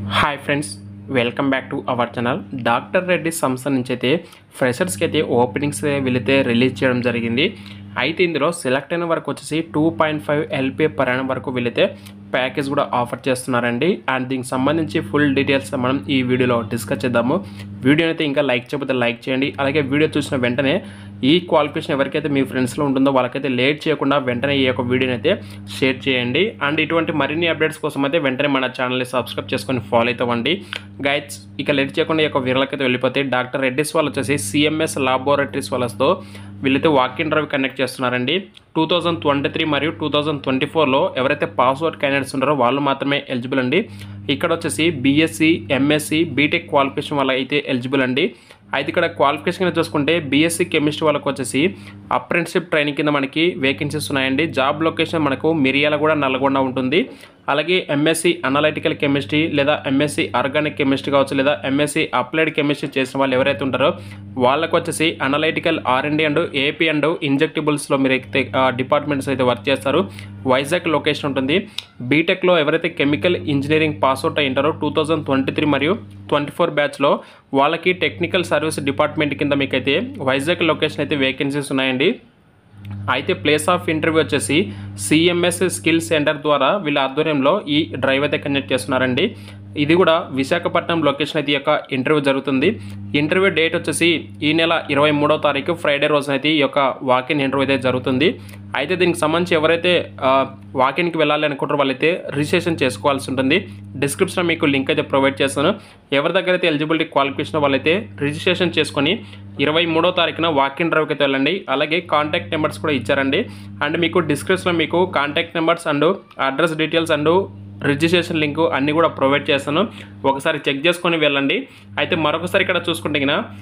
Hi friends, welcome back to our channel. Doctor Reddy సంస్థ నుంచి అయితే ఫ్రెషర్స్కి అయితే ఓపెనింగ్స్ వీళ్ళైతే రిలీజ్ చేయడం జరిగింది. అయితే ఇందులో సెలెక్ట్ అయిన వరకు వచ్చేసి 2.5 LPA per annum వరకు వీళ్ళైతే ప్యాకేజ్ కూడా ఆఫర్ చేస్తున్నారండి. అండ్ దీనికి సంబంధించి ఫుల్ డీటెయిల్స్ మనం ఈ వీడియోలో డిస్కస్ చేద్దాము. వీడియో అయితే ఇంకా లైక్ చేయకపోతే లైక్ చేయండి. అలాగే వీడియో చూసిన వెంటనే ఈ క్వాలిఫికేషన్ ఎవరికైతే మీ ఫ్రెండ్స్లో ఉంటుందో వాళ్ళకైతే లేట్ చేయకుండా వెంటనే ఈ యొక్క వీడియోని అయితే షేర్ చేయండి. అండ్ ఇటువంటి మరిన్ని అప్డేట్స్ కోసం అయితే వెంటనే మన ఛానల్ని సబ్స్క్రైబ్ చేసుకొని ఫాలో అవుతామండి. గైడ్స్ ఇక లేట్ చేయకుండా ఈ యొక్క వీళ్ళకైతే వెళ్ళిపోతే డాక్టర్ రెడ్డిస్ వాళ్ళు వచ్చేసి CMS లాబొరేటరీస్ వాళ్ళతో వీళ్ళైతే వాక్ ఇన్ డ్రైవ్ కండక్ట్ చేస్తున్నారండి. 2023 మరియు 2024లో ఎవరైతే పాస్అవుట్ క్యాండిడేట్స్ ఉన్నారో వాళ్ళు మాత్రమే ఎలిజిబుల్ అండి. ఇక్కడ వచ్చేసి BSc, MSc, బీటెక్ క్వాలిఫికేషన్ వాళ్ళ అయితే ఎలిజిబుల్ అండి. అయితే ఇక్కడ క్వాలిఫికేషన్ కింద చూసుకుంటే BSc కెమిస్ట్రీ వాళ్ళకి వచ్చేసి అప్రెంటిస్షిప్ ట్రైనింగ్ కింద మనకి వేకెన్సీస్ ఉన్నాయండి. జాబ్ లొకేషన్ మనకు మిర్యాలగూడ, నల్గొండ ఉంటుంది. అలాగే MSc అనలైటికల్ కెమిస్ట్రీ లేదా MSc ఆర్గానిక్ కెమిస్ట్రీ కావచ్చు, లేదా MSc అప్లైడ్ కెమిస్ట్రీ చేసిన వాళ్ళు ఎవరైతే ఉంటారో వాళ్ళకు వచ్చేసి analytical R&D and AP and ఇంజెక్టిబుల్స్లో మీరు అయితే డిపార్ట్మెంట్స్ అయితే వర్క్ చేస్తారు. వైజాగ్ లొకేషన్ ఉంటుంది. బీటెక్లో ఎవరైతే కెమికల్ ఇంజనీరింగ్ పాస్అవుట్ అయి ఉంటారో 2023 మరియు 24 బ్యాచ్లో వాళ్ళకి టెక్నికల్ సర్వీస్ డిపార్ట్మెంట్ కింద మీకైతే వైజాగ్ లొకేషన్ అయితే వేకెన్సీస్ ఉన్నాయండి. అయితే ప్లేస్ ఆఫ్ ఇంటర్వ్యూ వచ్చేసి CMS స్కిల్ సెంటర్ ద్వారా వీళ్ళ ఆధ్వర్యంలో ఈ డ్రైవ్ అయితే కండక్ట్ చేస్తున్నారండి. ఇది కూడా విశాఖపట్నం లొకేషన్ అయితే ఈ యొక్క ఇంటర్వ్యూ జరుగుతుంది. ఇంటర్వ్యూ డేట్ వచ్చేసి ఈ నెల 23వ తారీఖు ఫ్రైడే రోజున అయితే ఈ యొక్క వాకిన్ ఇంటర్వ్యూ అయితే జరుగుతుంది. అయితే దీనికి సంబంధించి ఎవరైతే వాకిన్కి వెళ్ళాలి అనుకుంటారో వాళ్ళైతే రిజిస్ట్రేషన్ చేసుకోవాల్సి ఉంటుంది. డిస్క్రిప్షన్లో మీకు లింక్ అయితే ప్రొవైడ్ చేస్తాను. ఎవరి దగ్గర అయితే ఎలిజిబిలిటీ క్వాలిఫికేషన్ వాళ్ళైతే రిజిస్ట్రేషన్ చేసుకొని 23వ తారీఖున వాకిన్ డ్రైవ్కి అయితే వెళ్ళండి. అలాగే కాంటాక్ట్ నెంబర్స్ కూడా ఇచ్చారండి. అండ్ మీకు డిస్క్రిప్షన్లో మీకు contact numbers and address details and registration link అన్నీ కూడా ప్రొవైడ్ చేస్తాను. ఒకసారి చెక్ చేసుకొని వెళ్ళండి. అయితే మరొకసారి ఇక్కడ చూసుకుంటే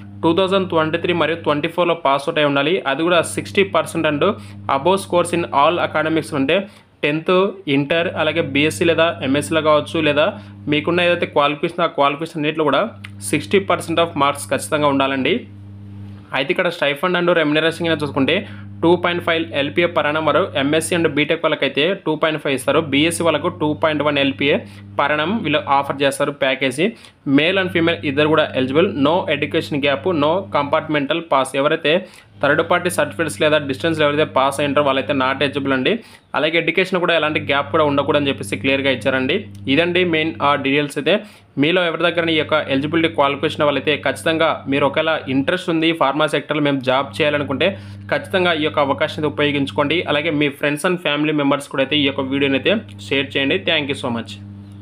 2023 మరియు 24లో పాస్అవుట్ అయి ఉండాలి. అది కూడా 60% and above scores in all academics ఉంటే 10th, ఇంటర్, అలాగే BSc లేదా MScలో కావచ్చు, లేదా మీకున్న ఏదైతే క్వాలిఫికేషన్ ఆ క్వాలిఫికేషన్ అన్నింటిలో కూడా 60% ఆఫ్ మార్క్స్ ఖచ్చితంగా ఉండాలండి. అయితే ఇక్కడ స్టైఫండ్ అండ్ రెమ్యునరేషన్ కింద చూసుకుంటే 2.5 LPA per annum మరియు MSc అండ్ బీటెక్ వాళ్ళకైతే 2.5 ఇస్తారు. BSc వాళ్ళకు 2.1 LPA per annum వీళ్ళు ఆఫర్ చేస్తారు ప్యాకేజీ. మేల్ అండ్ ఫీమేల్ ఇద్దరు కూడా eligible. No education gap, no compartmental pass. ఎవరైతే థర్డ్ పార్టీ సర్టిఫికేట్స్ లేదా డిస్టెన్స్ ఎవరైతే పాస్ అయ్యారో వాళ్ళైతే నాట్ ఎలిజిబుల్ అండి. అలాగే ఎడ్యుకేషన్ కూడా ఎలాంటి గ్యాప్ కూడా ఉండకూడదని చెప్పేసి క్లియర్గా ఇచ్చారండి. ఇదండి మెయిన్ డీటెయిల్స్. అయితే మీలో ఎవరి దగ్గర ఈ యొక్క ఎలిజిబిలిటీ క్వాలిఫికేషన్ వాళ్ళైతే ఖచ్చితంగా మీరు ఒకవేళ ఇంట్రెస్ట్ ఉంది ఫార్మా సెక్టర్లో మేము జాబ్ చేయాలనుకుంటే ఖచ్చితంగా ఈ యొక్క అవకాశాన్ని ఉపయోగించుకోండి. అలాగే మీ ఫ్రెండ్స్ అండ్ ఫ్యామిలీ మెంబర్స్ కూడా అయితే ఈ యొక్క వీడియోని అయితే షేర్ చేయండి. Thank you so much.